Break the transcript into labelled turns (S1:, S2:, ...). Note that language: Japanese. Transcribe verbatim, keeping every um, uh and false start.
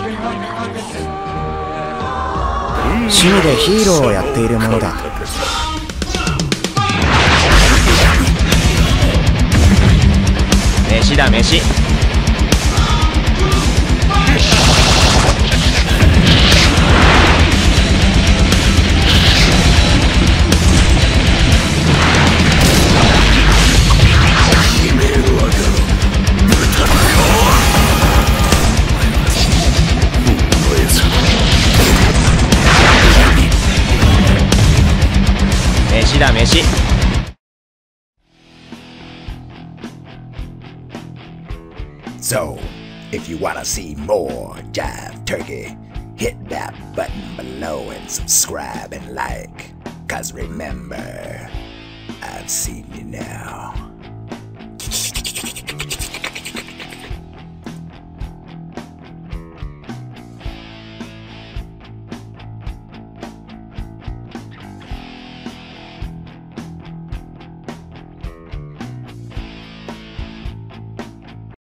S1: 趣味でヒーローをやっているものだ。
S2: 飯だ飯。飯だ飯。
S3: So, if you wanna see more Jive Turkey, hit that button below and subscribe and like. Cause remember, I've seen you now.